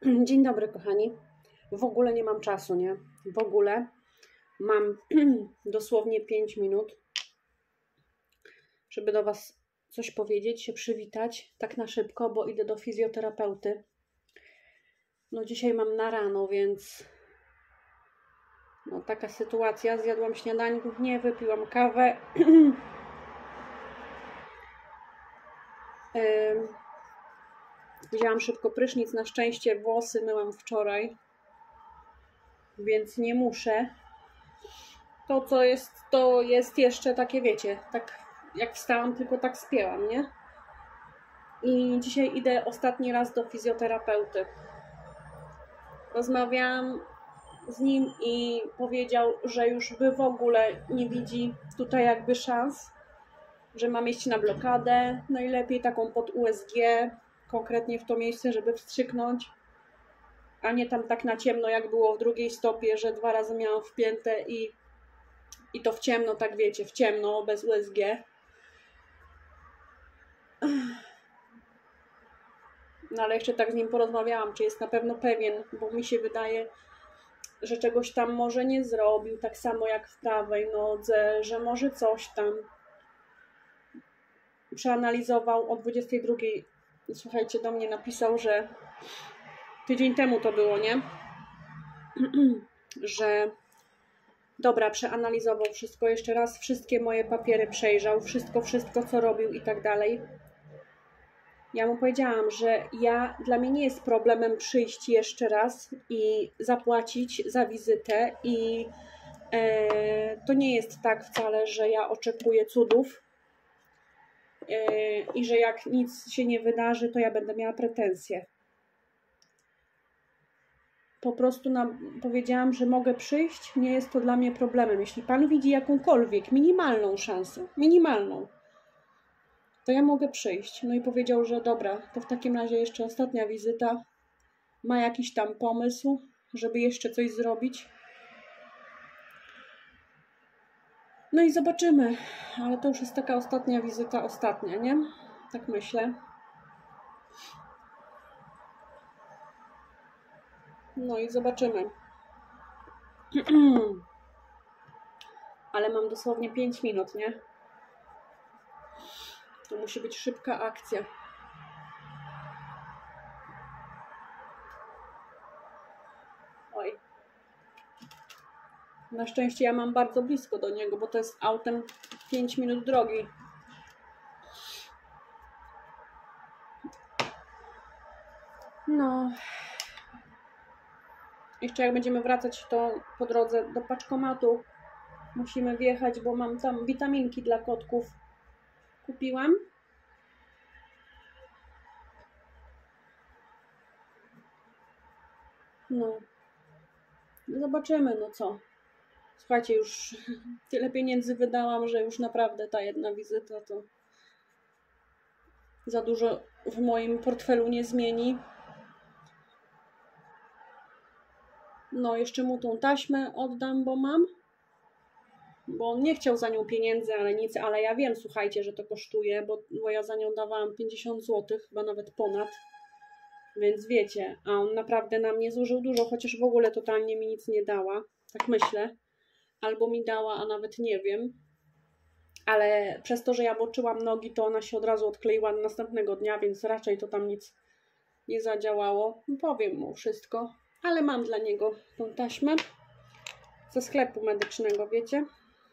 Dzień dobry, kochani. W ogóle nie mam czasu, nie? W ogóle mam dosłownie 5 minut, żeby do Was coś powiedzieć, się przywitać tak na szybko, bo idę do fizjoterapeuty. No dzisiaj mam na rano, więc no taka sytuacja. Zjadłam śniadanie, nie wypiłam kawę. Wzięłam szybko prysznic, na szczęście włosy myłam wczoraj, więc nie muszę. To jest jeszcze takie, wiecie, tak jak wstałam, tylko tak spięłam, nie? I dzisiaj idę ostatni raz do fizjoterapeuty. Rozmawiałam z nim i powiedział, że już by w ogóle nie widzi tutaj jakby szans, że mam iść na blokadę, najlepiej taką pod USG, konkretnie w to miejsce, żeby wstrzyknąć, a nie tam tak na ciemno, jak było w drugiej stopie, że 2 razy miałam wpięte i to w ciemno, tak wiecie, w ciemno, bez USG. No ale jeszcze tak z nim porozmawiałam, czy jest na pewno pewien, bo mi się wydaje, że czegoś tam może nie zrobił, tak samo jak w prawej nodze, że może coś tam przeanalizował o 22. Słuchajcie, do mnie napisał, że tydzień temu to było, nie? Że dobra, przeanalizował wszystko jeszcze raz, wszystkie moje papiery przejrzał, wszystko co robił i tak dalej. Ja mu powiedziałam, że dla mnie nie jest problemem przyjść jeszcze raz i zapłacić za wizytę i to nie jest tak wcale, że ja oczekuję cudów i że jak nic się nie wydarzy, to ja będę miała pretensje. Po prostu powiedziałam, że mogę przyjść, nie jest to dla mnie problemem. Jeśli Pan widzi jakąkolwiek minimalną szansę, to ja mogę przyjść. No i powiedział, że dobra, to w takim razie jeszcze ostatnia wizyta. Ma jakiś tam pomysł, żeby jeszcze coś zrobić. No i zobaczymy. Ale to już jest taka ostatnia wizyta, ostatnia, nie? Tak myślę. No i zobaczymy. Ale mam dosłownie 5 minut, nie? To musi być szybka akcja. Oj. Na szczęście ja mam bardzo blisko do niego, bo to jest autem 5 minut drogi. No. Jeszcze jak będziemy wracać, to po drodze do paczkomatu musimy wjechać, bo mam tam witaminki dla kotków. Kupiłam. No. Zobaczymy, no co. Słuchajcie, już tyle pieniędzy wydałam, że już naprawdę ta jedna wizyta to za dużo w moim portfelu nie zmieni. No, jeszcze mu tą taśmę oddam, bo mam. Bo on nie chciał za nią pieniędzy, ale ja wiem, słuchajcie, że to kosztuje, bo ja za nią dawałam 50 zł, chyba nawet ponad. Więc wiecie, a on naprawdę na mnie zużył dużo, chociaż w ogóle totalnie mi nic nie dała. Tak myślę. Albo mi dała, a nawet nie wiem. Ale przez to, że ja moczyłam nogi, to ona się od razu odkleiła następnego dnia, więc raczej to tam nic nie zadziałało. Powiem mu wszystko. Ale mam dla niego tą taśmę ze sklepu medycznego, wiecie.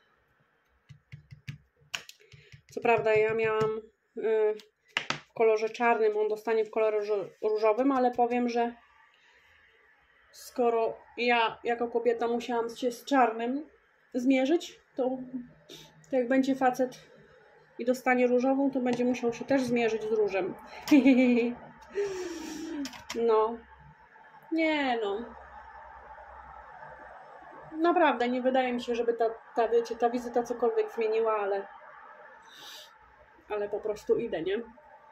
Co prawda ja miałam w kolorze czarnym, on dostanie w kolorze różowym, ale powiem, że skoro ja jako kobieta musiałam się z czarnym zmierzyć, to jak będzie facet i dostanie różową, to będzie musiał się też zmierzyć z różem. No. Nie no. Naprawdę, nie wydaje mi się, żeby ta wizyta cokolwiek zmieniła, ale po prostu idę, nie?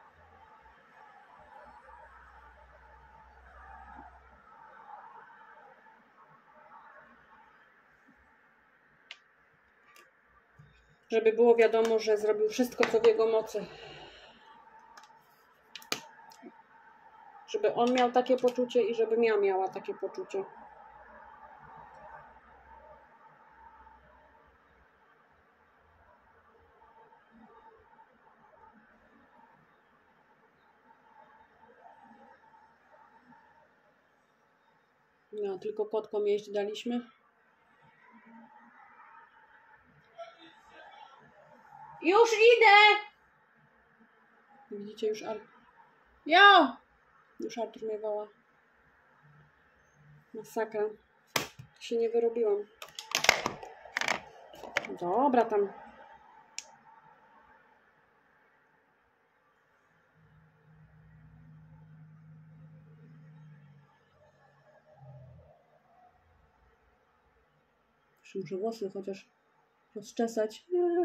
Żeby było wiadomo, że zrobił wszystko, co w jego mocy. żeby on miał takie poczucie i żebym ja miała takie poczucie. No, tylko kotkom jeść daliśmy. Już idę! Widzicie, już Artur... Już Artur mnie woła. Masakra. Się nie wyrobiłam. Dobra, tam. Muszę włosy chociaż rozczesać.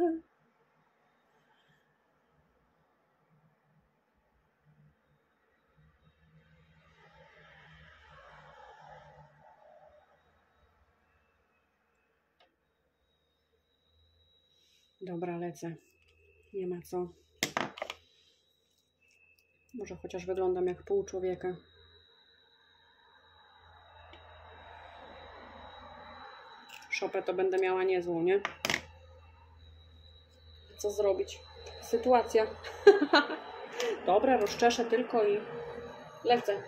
Dobra, lecę. Nie ma co. Może chociaż wyglądam jak pół człowieka. Szopę to będę miała niezłą, nie? Co zrobić? Sytuacja. Dobra, rozczeszę tylko i lecę.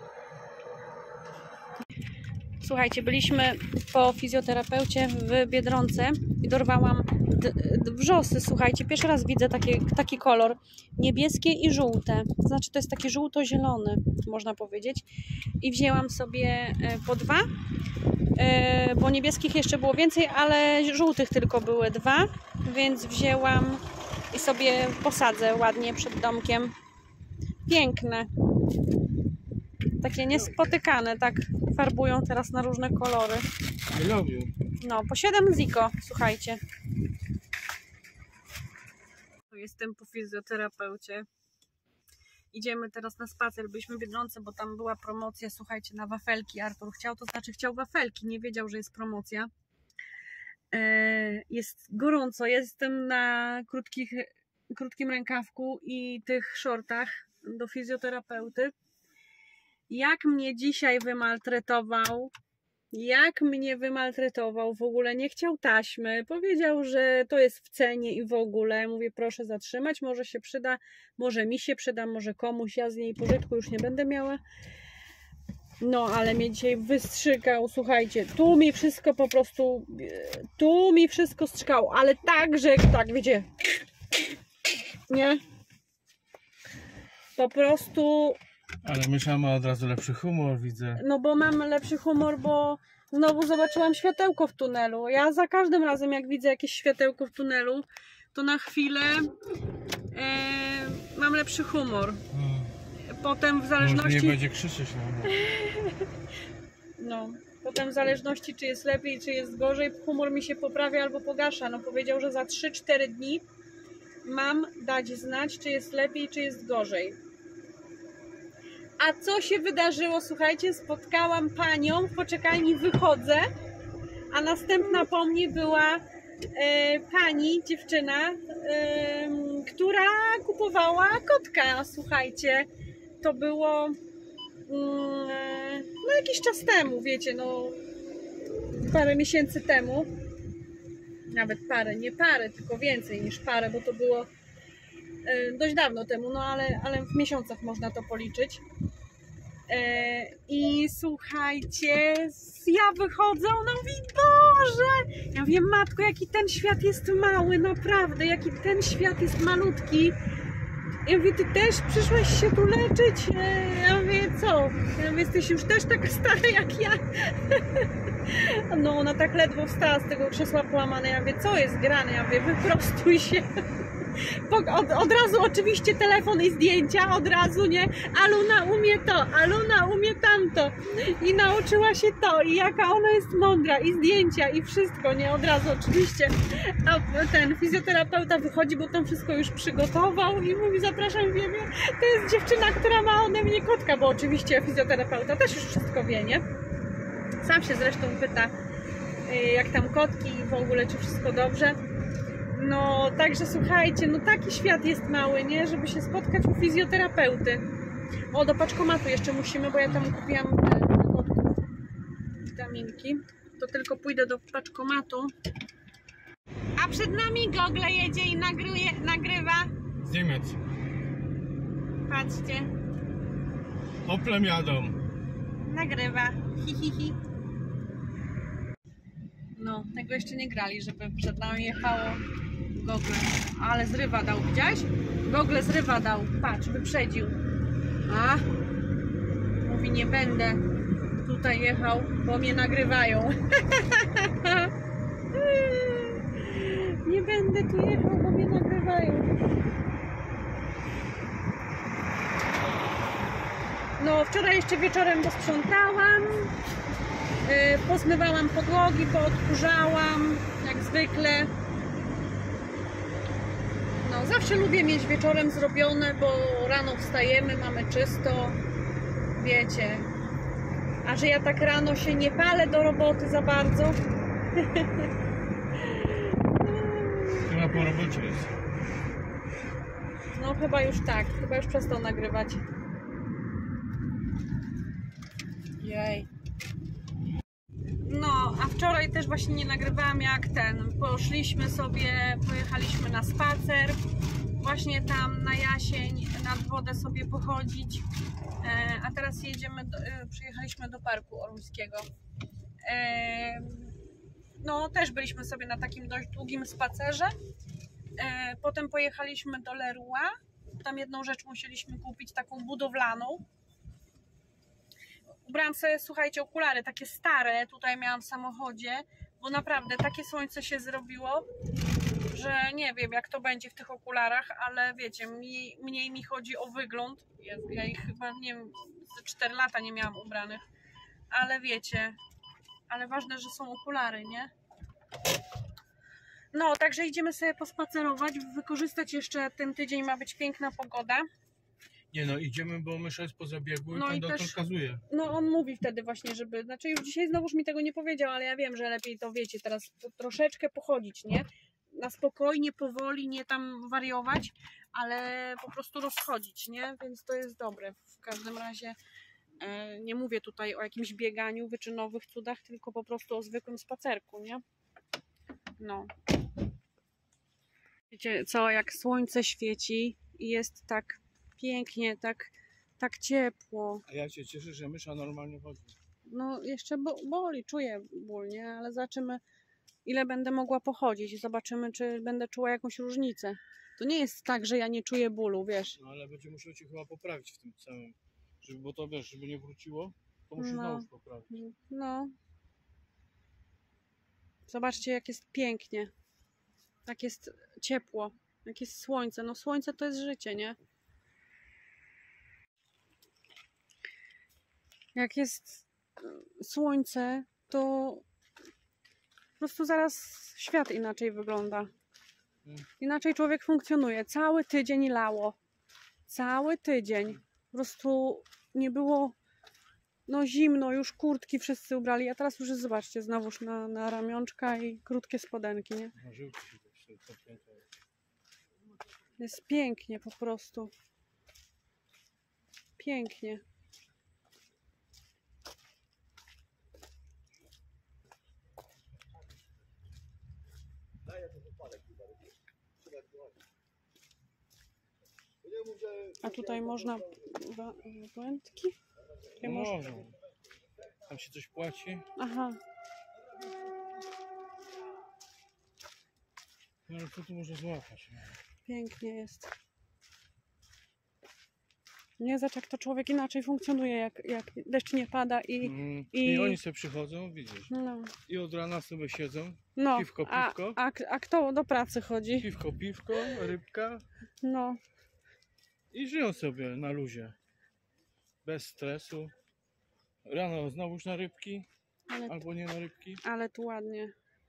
Słuchajcie, byliśmy po fizjoterapeucie w Biedronce i dorwałam wrzosy, słuchajcie. Pierwszy raz widzę taki kolor. Niebieskie i żółte. Znaczy to jest taki żółto-zielony, można powiedzieć. I wzięłam sobie po 2. Bo niebieskich jeszcze było więcej, ale żółtych tylko były 2, więc wzięłam i sobie posadzę ładnie przed domkiem. Piękne. Takie niespotykane, tak farbują teraz na różne kolory. I love you. No, po 7 ziko, słuchajcie. Jestem po fizjoterapeucie. Idziemy teraz na spacer, byliśmy w Biedronce, bo tam była promocja, słuchajcie, na wafelki. Artur chciał, to znaczy chciał wafelki, nie wiedział, że jest promocja. Jest gorąco, jestem na krótkim rękawku i tych shortach do fizjoterapeuty. Jak mnie dzisiaj wymaltretował, w ogóle nie chciał taśmy, powiedział, że to jest w cenie i w ogóle. Mówię, proszę zatrzymać, może się przyda, może mi się przyda, może komuś, ja z niej pożytku już nie będę miała. No, ale mnie dzisiaj wystrzykał, słuchajcie, tu mi wszystko po prostu, strzykało, ale tak, że tak, wiecie, nie? Po prostu... Ale Mysza ma od razu lepszy humor, widzę. No bo mam lepszy humor, bo znowu zobaczyłam światełko w tunelu. Ja za każdym razem, jak widzę jakieś światełko w tunelu, to na chwilę mam lepszy humor. Potem w zależności... nie będzie krzyczeć na mnie. No, potem w zależności, czy jest lepiej, czy jest gorzej, humor mi się poprawia albo pogarsza. No powiedział, że za 3-4 dni mam dać znać, czy jest lepiej, czy jest gorzej. A co się wydarzyło? Słuchajcie, spotkałam panią w poczekalni, wychodzę, a następna po mnie była pani, dziewczyna, która kupowała kotka. Słuchajcie, to było no jakiś czas temu, wiecie, no parę miesięcy temu, nawet parę, nie parę, tylko więcej niż parę, bo to było dość dawno temu, no ale w miesiącach można to policzyć. I słuchajcie, ja wychodzę, ona mówi, Boże, ja mówię, matko, jaki ten świat jest mały, naprawdę, jaki ten świat jest malutki. Ja mówię, ty też przyszłaś się tu leczyć? Ja mówię, co? Ja mówię, jesteś już też tak stara jak ja. No ona tak ledwo wstała z tego krzesła połamane. Ja mówię, co jest grane? Ja mówię, wyprostuj się. Od razu oczywiście telefon i zdjęcia, od razu, nie? Aluna umie to, Aluna umie tamto. I nauczyła się to, i jaka ona jest mądra, i zdjęcia, i wszystko, nie? Od razu oczywiście. A ten fizjoterapeuta wychodzi, bo tam wszystko już przygotował i mówi, zapraszam, wiemy, to jest dziewczyna, która ma ode mnie kotka, bo oczywiście fizjoterapeuta też już wszystko wie, nie? Sam się zresztą pyta, jak tam kotki i w ogóle, czy wszystko dobrze. No, także słuchajcie, no taki świat jest mały, nie? Żeby się spotkać u fizjoterapeuty. O, do paczkomatu jeszcze musimy, bo ja tam kupiłam witaminki. To tylko pójdę do paczkomatu. A przed nami Google jedzie i nagrywa. Z Niemiec. Patrzcie. Oplem jadą. Nagrywa. Hi, hi, hi. No, tego jeszcze nie grali, żeby przed nami jechało Google. Ale zrywa dał, widziałeś? Google zrywa dał. Patrz, wyprzedził. A? Mówi, nie będę tutaj jechał, bo mnie nagrywają. Nie będę tu jechał, bo mnie nagrywają. No, wczoraj jeszcze wieczorem posprzątałam. Pozmywałam podłogi, poodkurzałam, jak zwykle. No, zawsze lubię mieć wieczorem zrobione, bo rano wstajemy, mamy czysto, wiecie. A że ja tak rano się nie palę do roboty za bardzo. Chyba po robocie jest. No, chyba już tak, chyba już przestał nagrywać. Jej. No, a wczoraj też właśnie nie nagrywałam jak pojechaliśmy na spacer, właśnie tam na jasień, nad wodę sobie pochodzić, a teraz przyjechaliśmy do Parku Orłyckiego. No, też byliśmy sobie na takim dość długim spacerze, potem pojechaliśmy do Leroy, tam jedną rzecz musieliśmy kupić, taką budowlaną. Ubrałam sobie, słuchajcie, okulary takie stare, tutaj miałam w samochodzie, bo naprawdę takie słońce się zrobiło, że nie wiem jak to będzie w tych okularach, ale wiecie, mniej mi chodzi o wygląd. Ja ich chyba, nie wiem, 4 lata nie miałam ubranych, ale wiecie, ale ważne, że są okulary, nie? No, także idziemy sobie pospacerować, wykorzystać jeszcze ten tydzień, ma być piękna pogoda. Nie no, idziemy, bo mysza jest po zabiegu i No pan i doktor też- kazuje. No on mówi wtedy właśnie, żeby, znaczy już dzisiaj znowuż mi tego nie powiedział, ale ja wiem, że lepiej to wiecie, teraz troszeczkę pochodzić, nie? Na spokojnie, powoli, nie tam wariować, ale po prostu rozchodzić, nie? Więc to jest dobre. W każdym razie nie mówię tutaj o jakimś bieganiu, wyczynowych cudach, tylko po prostu o zwykłym spacerku, nie? No. Wiecie co, jak słońce świeci i jest tak pięknie, tak ciepło. A ja się cieszę, że mysza normalnie chodzi. No jeszcze boli, czuję ból, nie? Ale zobaczymy, ile będę mogła pochodzić. Zobaczymy, czy będę czuła jakąś różnicę. To nie jest tak, że ja nie czuję bólu, wiesz. No ale będzie musiał cię chyba poprawić w tym całym. Bo to wiesz, żeby nie wróciło, to musi No. znowu poprawić. No. Zobaczcie, jak jest pięknie. Jak jest ciepło. Jak jest słońce. No słońce to jest życie, nie? Jak jest słońce, to po prostu zaraz świat inaczej wygląda. Inaczej człowiek funkcjonuje. Cały tydzień lało. Cały tydzień. Po prostu nie było no zimno, już kurtki wszyscy ubrali, a teraz już jest, zobaczcie, znowuż na ramionczka i krótkie spodenki, nie? Jest pięknie po prostu. Pięknie. A tutaj można wędki? Tutaj Można. Tam się coś płaci. Aha. No ale co tu można złapać? Pięknie jest. Nie, zobacz jak to człowiek inaczej funkcjonuje, jak deszcz nie pada I oni sobie przychodzą, widzisz. No, I od rana sobie siedzą. no. Piwko. A kto do pracy chodzi? Piwko, rybka. No, I żyją sobie na luzie. Bez stresu. Rano znowuż na rybki. Albo nie na rybki. ale tu ładnie.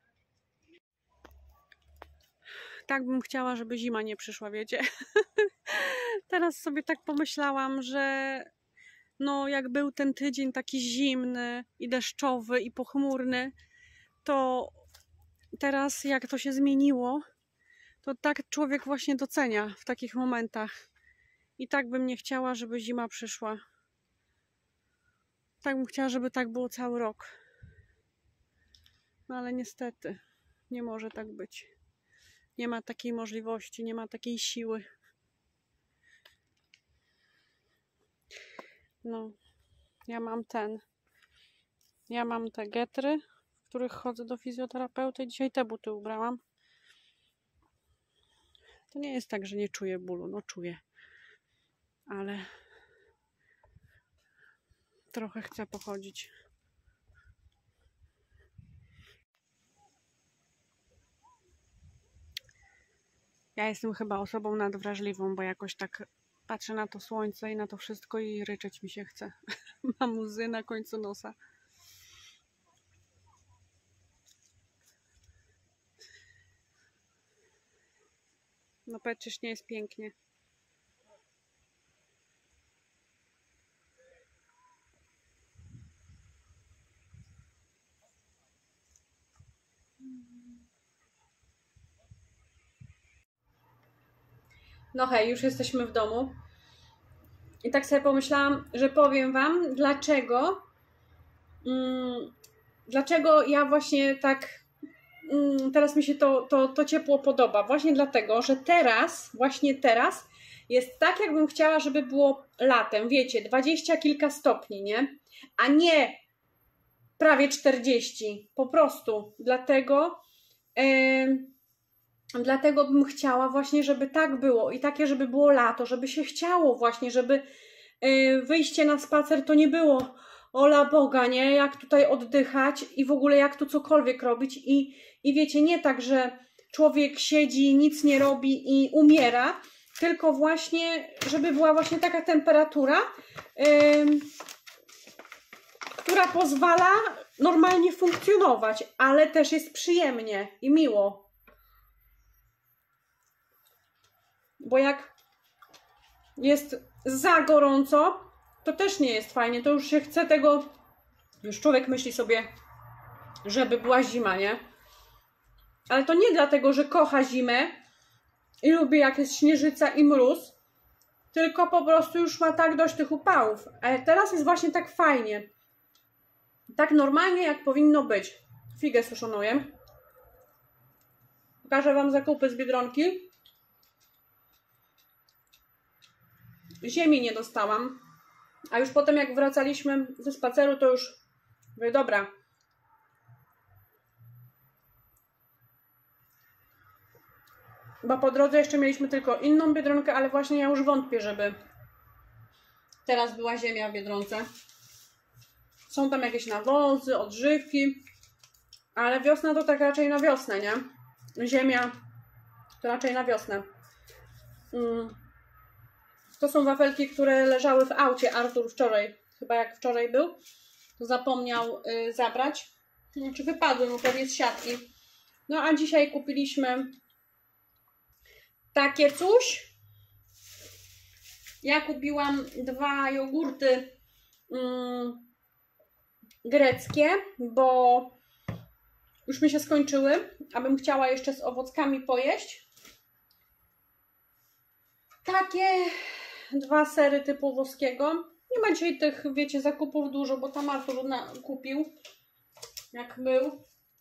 Tak bym chciała, żeby zima nie przyszła, wiecie. Teraz sobie tak pomyślałam, że no jak był ten tydzień taki zimny i deszczowy i pochmurny, to teraz jak to się zmieniło, to tak człowiek właśnie docenia w takich momentach. I tak bym nie chciała, żeby zima przyszła. Tak bym chciała, żeby tak było cały rok. No ale niestety nie może tak być. Nie ma takiej możliwości, nie ma takiej siły. No, ja mam te getry, w których chodzę do fizjoterapeuty. Dzisiaj te buty ubrałam. To nie jest tak, że nie czuję bólu. No czuję. Ale trochę chcę pochodzić. Ja jestem chyba osobą nadwrażliwą, bo jakoś tak patrzę na to słońce i na to wszystko i ryczeć mi się chce. Mam łzy na końcu nosa. No przecież nie jest pięknie. No hej, już jesteśmy w domu. I tak sobie pomyślałam, że powiem wam, dlaczego ja właśnie tak teraz mi się to ciepło podoba. Właśnie dlatego, że właśnie teraz jest tak, jakbym chciała, żeby było latem. Wiecie, 20 kilka stopni, nie? A nie prawie 40. Po prostu. Dlatego bym chciała właśnie, żeby tak było i takie, żeby było lato, żeby się chciało właśnie, żeby wyjście na spacer to nie było ola Boga, nie? Jak tutaj oddychać i w ogóle jak tu cokolwiek robić i wiecie, nie tak, że człowiek siedzi, nic nie robi i umiera, tylko właśnie, żeby była właśnie taka temperatura, która pozwala normalnie funkcjonować, ale też jest przyjemnie i miło. Bo jak jest za gorąco, to też nie jest fajnie. To już się chce tego... Już człowiek myśli sobie, żeby była zima, nie? Ale to nie dlatego, że kocha zimę i lubi jak jest śnieżyca i mróz, tylko po prostu już ma tak dość tych upałów. Ale teraz jest właśnie tak fajnie. Tak normalnie, jak powinno być. Figę suszoną jem. Pokażę wam zakupy z Biedronki. Ziemi nie dostałam. A już potem jak wracaliśmy ze spaceru, to już mówię, dobra. Bo po drodze jeszcze mieliśmy tylko inną Biedronkę, ale właśnie ja już wątpię, żeby teraz była ziemia w Biedronce. Są tam jakieś nawozy, odżywki, ale wiosna to tak raczej na wiosnę, nie? Ziemia to raczej na wiosnę. To są wafelki, które leżały w aucie. Artur wczoraj, chyba jak wczoraj był, to zapomniał zabrać. Czy wypadły mu pewnie z siatki. No a dzisiaj kupiliśmy takie coś. Ja kupiłam 2 jogurty greckie, bo już mi się skończyły, abym chciała jeszcze z owockami pojeść. Takie 2 sery typu włoskiego. Nie ma dzisiaj tych, wiecie, zakupów dużo, bo tam Artur kupił, jak był.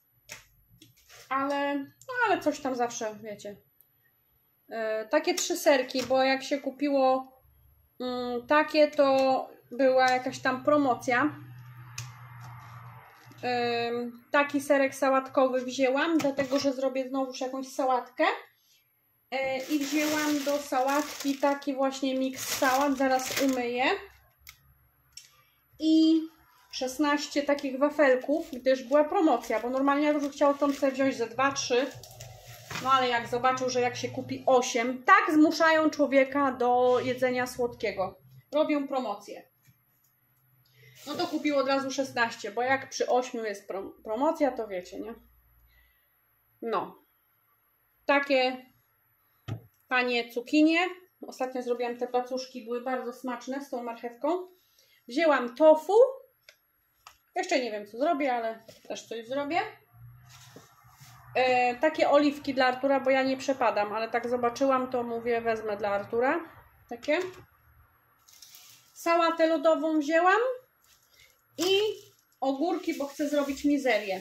Ale coś tam zawsze, wiecie. Takie 3 serki, bo jak się kupiło takie, to była jakaś tam promocja. Taki serek sałatkowy wzięłam, dlatego że zrobię znowuż jakąś sałatkę. I wzięłam do sałatki taki właśnie miks sałat, zaraz umyję. I 16 takich wafelków, gdyż była promocja, bo normalnie ja już chciałam tam sobie wziąć ze 2-3. No ale jak zobaczył, że jak się kupi 8, tak zmuszają człowieka do jedzenia słodkiego. Robią promocję. No to kupił od razu 16, bo jak przy 8 jest promocja, to wiecie, nie? No. Takie panie cukinie. Ostatnio zrobiłam te pacuszki, były bardzo smaczne z tą marchewką. Wzięłam tofu. Jeszcze nie wiem, co zrobię, ale też coś zrobię. Takie oliwki dla Artura, bo ja nie przepadam, ale tak zobaczyłam, to mówię, wezmę dla Artura. Takie. Sałatę lodową wzięłam i ogórki, bo chcę zrobić mizerię.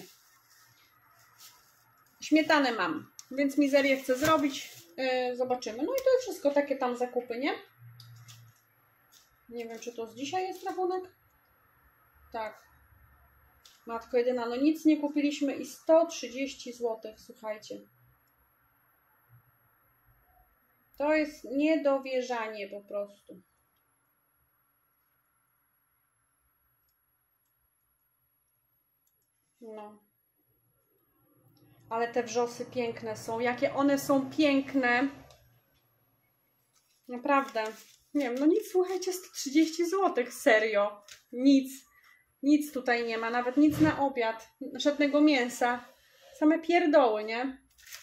Śmietanę mam, więc mizerię chcę zrobić. Zobaczymy. No i to jest wszystko, takie tam zakupy, nie? Nie wiem, czy to z dzisiaj jest rachunek? Tak. Matko jedyna, no nic nie kupiliśmy i 130 zł, słuchajcie. To jest niedowierzanie po prostu. No. Ale te wrzosy piękne są. Jakie one są piękne. Naprawdę. Nie wiem, no nic, słuchajcie, 130 zł. Serio. Nic. Nic tutaj nie ma. Nawet nic na obiad. Żadnego mięsa. Same pierdoły, nie?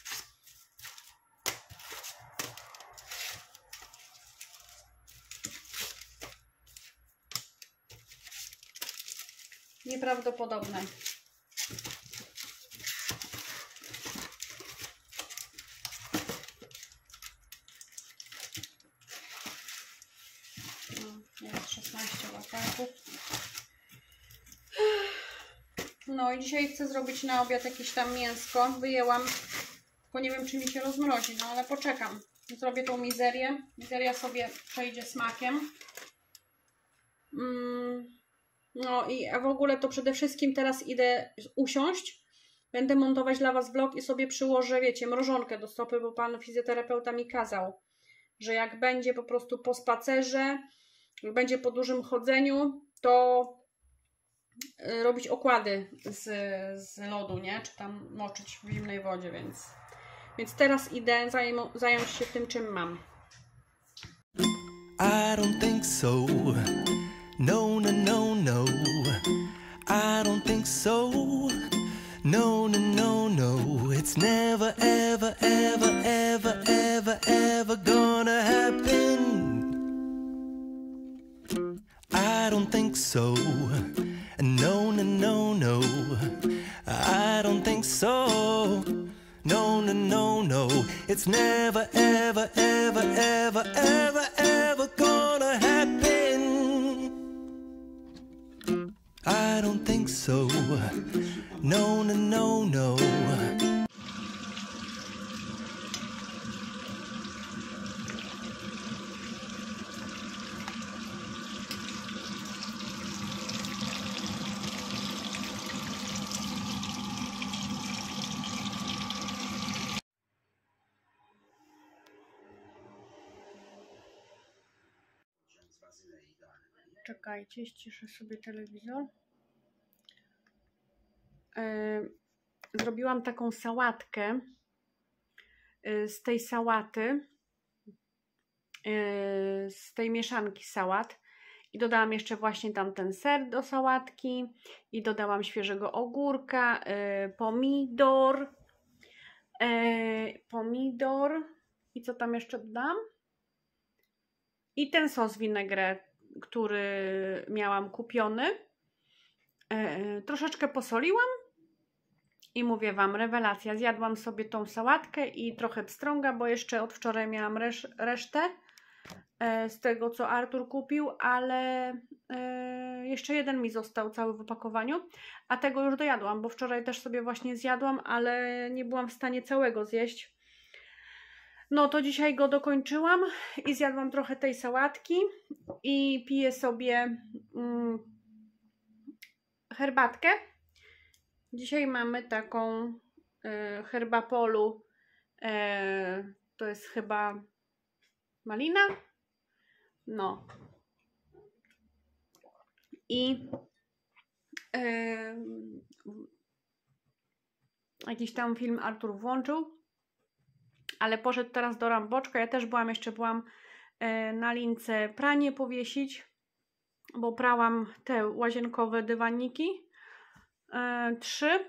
Nieprawdopodobne. Jest 16 łataków. No i dzisiaj chcę zrobić na obiad jakieś tam mięsko. Wyjęłam, tylko nie wiem, czy mi się rozmrozi, no ale poczekam. Zrobię tą mizerię. Mizeria sobie przejdzie smakiem. No i w ogóle to przede wszystkim teraz idę usiąść. Będę montować dla Was vlog i sobie przyłożę, wiecie, mrożonkę do stopy, bo pan fizjoterapeuta mi kazał, że jak będzie po prostu po spacerze, jak będzie po dużym chodzeniu, to robić okłady z lodu, nie? Czy tam moczyć w zimnej wodzie, więc teraz idę zająć się tym, czym mam. I don't think so. No, no, no, no. I don't think so. No, no, no, no. It's never, ever, ever, ever, ever, ever gonna happen. I don't think so. No, no, no, no. I don't think so. No, no, no, no. It's never, ever, ever, ever, ever, ever gonna happen. I don't think so. No, no, no, no. Czekajcie, ściszę sobie telewizor. Zrobiłam taką sałatkę z tej sałaty, z tej mieszanki sałat i dodałam jeszcze właśnie tam ten ser do sałatki i dodałam świeżego ogórka, pomidor i co tam jeszcze dodam? I ten sos vinaigrette, który miałam kupiony. Troszeczkę posoliłam i mówię Wam, rewelacja. Zjadłam sobie tą sałatkę i trochę pstrąga, bo jeszcze od wczoraj miałam resztę z tego, co Artur kupił, ale jeszcze jeden mi został cały w opakowaniu, a tego już dojadłam, bo wczoraj też sobie właśnie zjadłam, ale nie byłam w stanie całego zjeść. No to dzisiaj go dokończyłam i zjadłam trochę tej sałatki i piję sobie herbatkę. Dzisiaj mamy taką herbapolu, to jest chyba malina, no i jakiś tam film Artur włączył, ale poszedł teraz do Ramboczka. Ja też byłam na lince pranie powiesić, bo prałam te łazienkowe dywaniki 3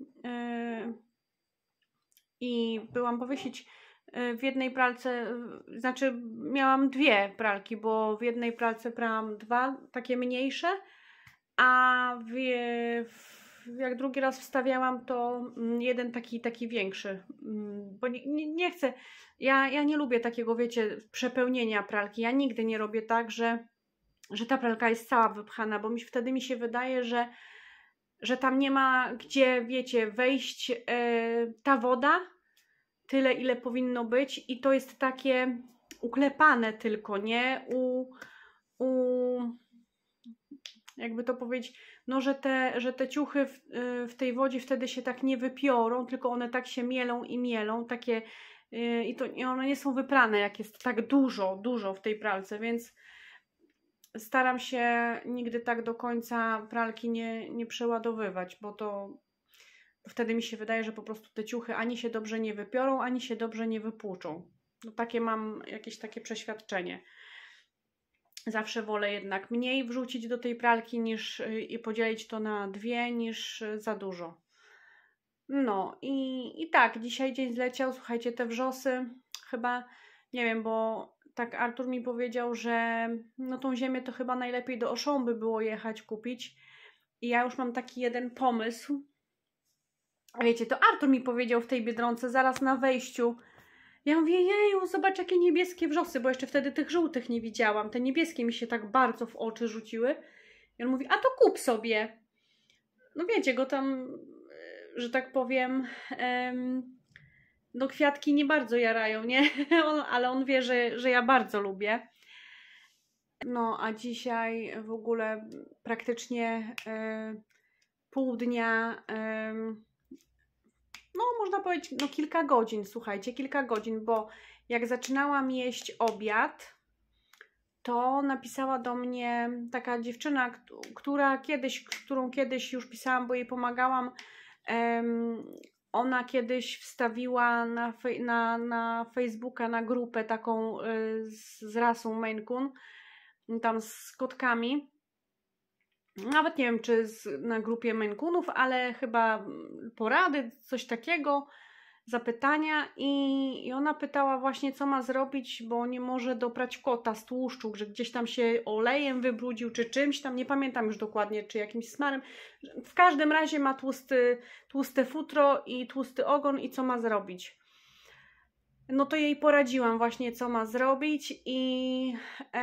i byłam powiesić w jednej pralce, znaczy miałam 2 pralki, bo w jednej pralce prałam 2 takie mniejsze, a jak drugi raz wstawiałam, to jeden taki większy, bo nie chcę, ja nie lubię takiego, wiecie, przepełnienia pralki. Ja nigdy nie robię tak, że że ta pralka jest cała wypchana, bo wtedy mi się wydaje, że tam nie ma gdzie, wiecie, wejść ta woda, tyle ile powinno być i to jest takie uklepane tylko, nie? Jakby to powiedzieć, no że te ciuchy w tej wodzie wtedy się tak nie wypiorą, tylko one tak się mielą, takie i one nie są wyprane, jak jest tak dużo w tej pralce, więc staram się nigdy tak do końca pralki nie przeładowywać, bo wtedy mi się wydaje, że po prostu te ciuchy ani się dobrze nie wypiorą, ani się dobrze nie wypłuczą. No takie mam jakieś takie przeświadczenie. Zawsze wolę jednak mniej wrzucić do tej pralki i podzielić to na dwie niż za dużo. No i tak, dzisiaj dzień zleciał, słuchajcie, te wrzosy chyba, nie wiem, bo tak Artur mi powiedział, że no tą ziemię to chyba najlepiej do Auchan by było jechać kupić i ja już mam taki jeden pomysł. A wiecie, to Artur mi powiedział w tej Biedronce zaraz na wejściu. Ja mówię, jeju, zobacz jakie niebieskie wrzosy, bo jeszcze wtedy tych żółtych nie widziałam. Te niebieskie mi się tak bardzo w oczy rzuciły. I on mówi, a to kup sobie. No wiecie, go tam, że tak powiem, no kwiatki nie bardzo jarają, nie? Ale on wie, że ja bardzo lubię. No, a dzisiaj w ogóle praktycznie pół dnia, no można powiedzieć, no kilka godzin, słuchajcie, kilka godzin, bo jak zaczynałam jeść obiad, to napisała do mnie taka dziewczyna, którą kiedyś już pisałam, bo jej pomagałam. Ona kiedyś wstawiła na Facebooka, na grupę taką z rasą Maine Coon, tam z kotkami. Nawet nie wiem, czy na grupie Maine Coonów, ale chyba porady, coś takiego, zapytania i ona pytała właśnie, co ma zrobić, bo nie może doprać kota z tłuszczu, że gdzieś tam się olejem wybrudził, czy czymś tam, nie pamiętam już dokładnie, czy jakimś smarem. W każdym razie ma tłuste futro i tłusty ogon i co ma zrobić. No to jej poradziłam właśnie, co ma zrobić i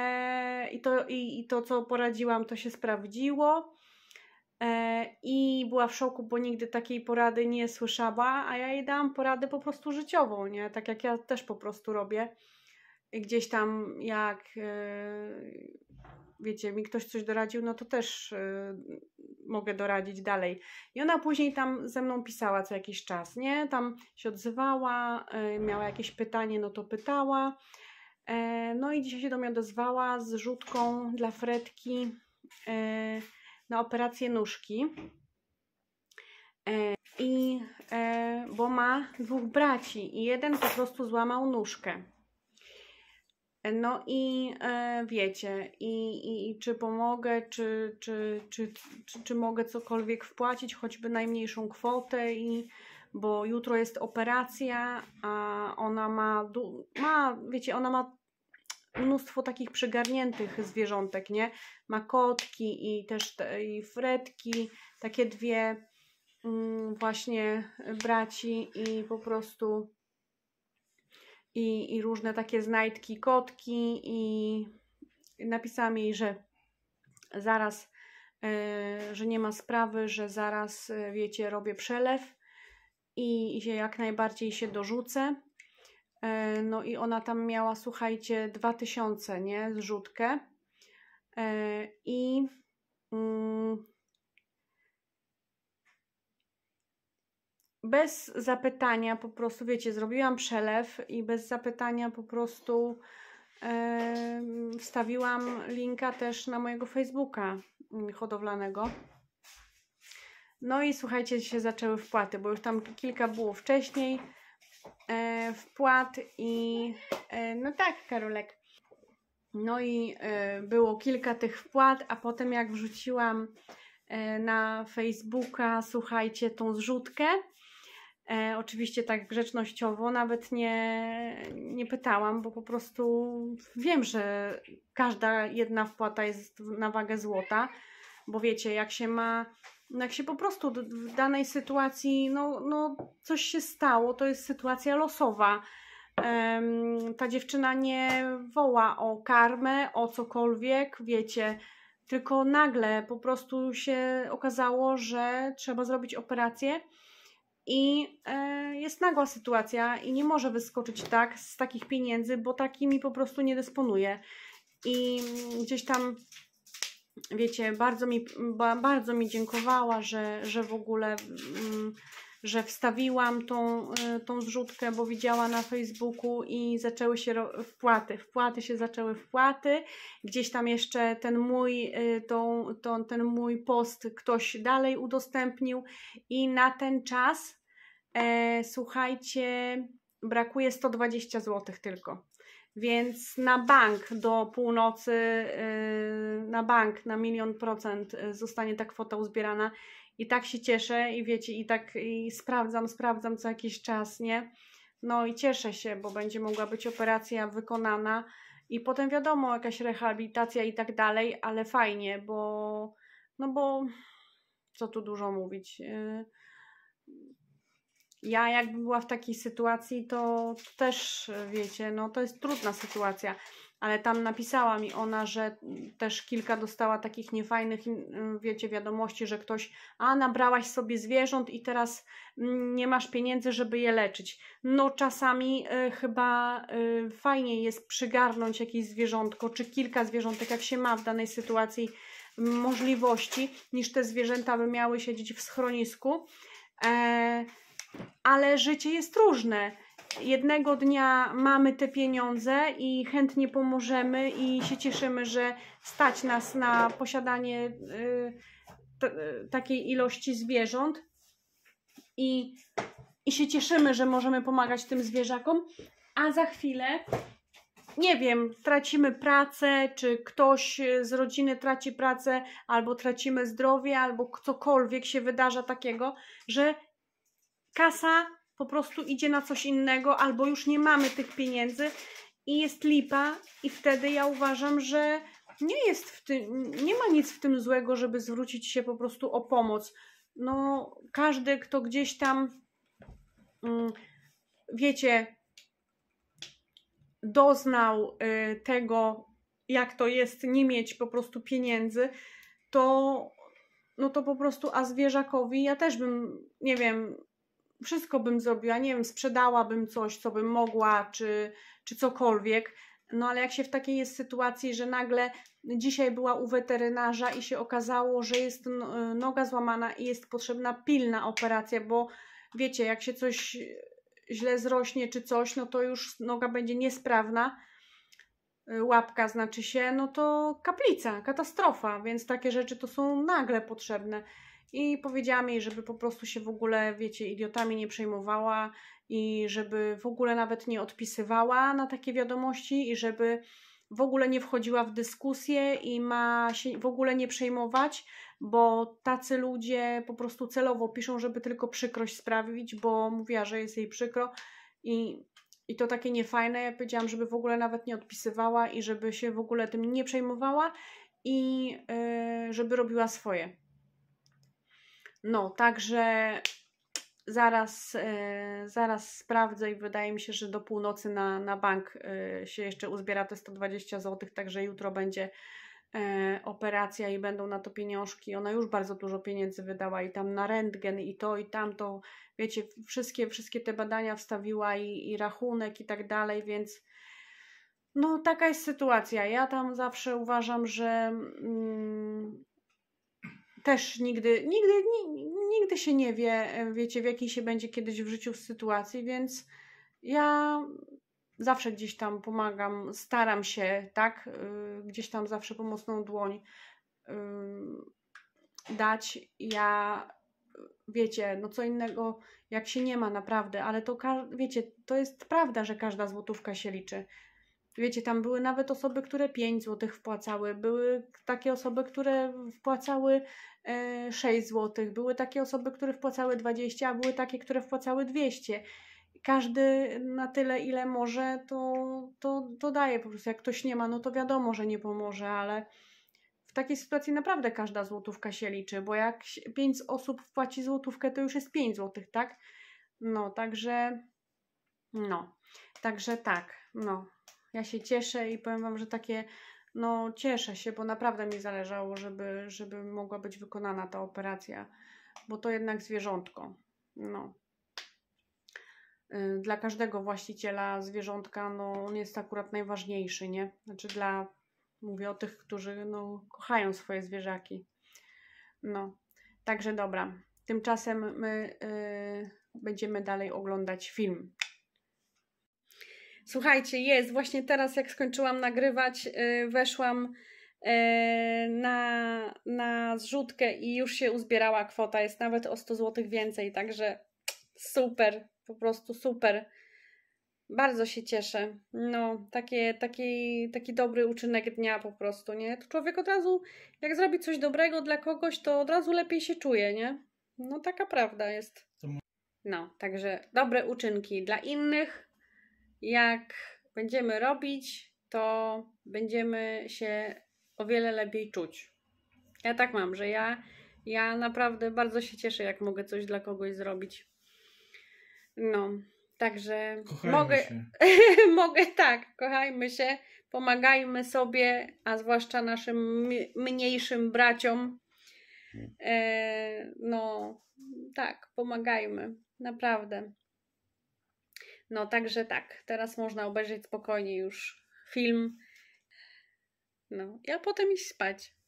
to, co poradziłam, to się sprawdziło. I była w szoku, bo nigdy takiej porady nie słyszała, a ja jej dałam poradę po prostu życiową, nie? Tak jak ja też po prostu robię. I gdzieś tam jak, wiecie, mi ktoś coś doradził, no to też mogę doradzić dalej. I ona później tam ze mną pisała co jakiś czas, nie? Tam się odzywała, miała jakieś pytanie, no to pytała. No i dzisiaj się do mnie odezwała z rzutką dla Fredki na operację nóżki. Bo ma 2 braci i jeden po prostu złamał nóżkę. No i wiecie, i czy pomogę, czy mogę cokolwiek wpłacić, choćby najmniejszą kwotę, bo jutro jest operacja, a ona wiecie, ona ma mnóstwo takich przygarniętych zwierzątek, nie? Ma kotki i też i Fredki, takie 2 właśnie braci i po prostu i różne takie znajdki, kotki i napisałam jej, że zaraz, że nie ma sprawy, że zaraz, wiecie, robię przelew i się jak najbardziej się dorzucę. No i ona tam miała, słuchajcie, 2000, nie? Zrzutkę. Bez zapytania po prostu, wiecie, zrobiłam przelew i bez zapytania po prostu wstawiłam linka też na mojego Facebooka hodowlanego. No i słuchajcie, się zaczęły wpłaty, bo już tam kilka było wcześniej wpłat i no tak, Karolek. No i było kilka tych wpłat, a potem jak wrzuciłam na Facebooka, słuchajcie, tą zrzutkę, oczywiście tak grzecznościowo, nawet nie pytałam, bo po prostu wiem, że każda jedna wpłata jest na wagę złota, bo wiecie, jak się po prostu w danej sytuacji, no coś się stało, to jest sytuacja losowa, ta dziewczyna nie woła o karmę, o cokolwiek, wiecie, tylko nagle po prostu się okazało, że trzeba zrobić operację i jest nagła sytuacja i nie może wyskoczyć tak z takich pieniędzy, bo takimi po prostu nie dysponuje. I gdzieś tam, wiecie, bardzo mi dziękowała, że w ogóle, że wstawiłam tą zrzutkę, bo widziała na Facebooku i zaczęły się wpłaty się zaczęły wpłaty. Gdzieś tam jeszcze ten mój post ktoś dalej udostępnił i na ten czas, słuchajcie, brakuje 120 zł tylko. Więc na bank do północy, na bank na 1 000 000% zostanie ta kwota uzbierana i tak się cieszę i wiecie, i sprawdzam co jakiś czas, nie? No i cieszę się, bo będzie mogła być operacja wykonana i potem wiadomo, jakaś rehabilitacja i tak dalej, ale fajnie, bo co tu dużo mówić. Ja jakbym była w takiej sytuacji, to też, wiecie, no to jest trudna sytuacja, ale tam napisała mi ona, że też kilka dostała takich niefajnych, wiecie, wiadomości, że ktoś, nabrałaś sobie zwierząt i teraz nie masz pieniędzy, żeby je leczyć. No czasami chyba fajnie jest przygarnąć jakieś zwierzątko, czy kilka zwierzątek, jak się ma w danej sytuacji możliwości, niż te zwierzęta by miały siedzieć w schronisku. Ale życie jest różne. Jednego dnia mamy te pieniądze i chętnie pomożemy i się cieszymy, że stać nas na posiadanie takiej ilości zwierząt i się cieszymy, że możemy pomagać tym zwierzakom, a za chwilę, nie wiem, tracimy pracę, czy ktoś z rodziny traci pracę, albo tracimy zdrowie, albo cokolwiek się wydarza takiego, że kasa po prostu idzie na coś innego, albo już nie mamy tych pieniędzy i jest lipa i wtedy ja uważam, że nie ma nic w tym złego, żeby zwrócić się po prostu o pomoc. No, każdy, kto gdzieś tam, wiecie, doznał tego, jak to jest nie mieć po prostu pieniędzy, to po prostu, a zwierzakowi ja też bym, nie wiem, wszystko bym zrobiła, nie wiem, sprzedałabym coś, co bym mogła, czy cokolwiek, no ale jak się w takiej jest sytuacji, że nagle dzisiaj była u weterynarza i się okazało, że jest noga złamana i jest potrzebna pilna operacja, bo wiecie, jak się coś źle zrośnie czy coś, no to już noga będzie niesprawna, łapka znaczy się, no to kaplica, katastrofa, więc takie rzeczy to są nagle potrzebne. I powiedziałam jej, żeby po prostu się w ogóle, wiecie, idiotami nie przejmowała i żeby w ogóle nawet nie odpisywała na takie wiadomości i żeby w ogóle nie wchodziła w dyskusję i ma się w ogóle nie przejmować, bo tacy ludzie po prostu celowo piszą, żeby tylko przykrość sprawić, bo mówiła, że jest jej przykro i to takie niefajne. Ja powiedziałam, żeby w ogóle nawet nie odpisywała i żeby się w ogóle tym nie przejmowała i żeby robiła swoje. No, także zaraz sprawdzę i wydaje mi się, że do północy na bank się jeszcze uzbiera te 120 zł, także jutro będzie operacja i będą na to pieniążki. Ona już bardzo dużo pieniędzy wydała i tam na rentgen i to i tamto, wiecie, wszystkie te badania wstawiła i rachunek i tak dalej, więc no taka jest sytuacja. Ja tam zawsze uważam, że też nigdy się nie wie, wiecie, w jakiej się będzie kiedyś w życiu sytuacji, więc ja zawsze gdzieś tam pomagam, staram się, tak, gdzieś tam zawsze pomocną dłoń dać. Ja, wiecie, no co innego, jak się nie ma naprawdę, ale to, wiecie, to jest prawda, że każda złotówka się liczy. Wiecie, tam były nawet osoby, które 5 zł wpłacały, były takie osoby, które wpłacały 6 zł, były takie osoby, które wpłacały 20, a były takie, które wpłacały 200. Każdy na tyle, ile może, to daje po prostu. Jak ktoś nie ma, no to wiadomo, że nie pomoże, ale w takiej sytuacji naprawdę każda złotówka się liczy, bo jak 5 osób wpłaci złotówkę, to już jest 5 zł, tak? No, także No, także tak, no, ja się cieszę i powiem Wam, że takie, no cieszę się, bo naprawdę mi zależało, żeby mogła być wykonana ta operacja, bo to jednak zwierzątko, no. Dla każdego właściciela zwierzątka, no on jest akurat najważniejszy, nie? Znaczy mówię o tych, którzy no, kochają swoje zwierzaki. No, także dobra. Tymczasem my będziemy dalej oglądać film. Słuchajcie, jest, właśnie teraz jak skończyłam nagrywać, weszłam na zrzutkę i już się uzbierała kwota, jest nawet o 100 zł więcej, także super, po prostu super. Bardzo się cieszę. No, taki dobry uczynek dnia po prostu, nie? To człowiek od razu, jak zrobi coś dobrego dla kogoś, to od razu lepiej się czuje, nie? No, taka prawda jest. No, także dobre uczynki dla innych. Jak będziemy robić, to będziemy się o wiele lepiej czuć. Ja tak mam, że ja naprawdę bardzo się cieszę, jak mogę coś dla kogoś zrobić. No, także mogę tak, kochajmy się, pomagajmy sobie, a zwłaszcza naszym mniejszym braciom. No, tak, pomagajmy, naprawdę. No, także tak, teraz można obejrzeć spokojnie już film. No, a potem iść spać.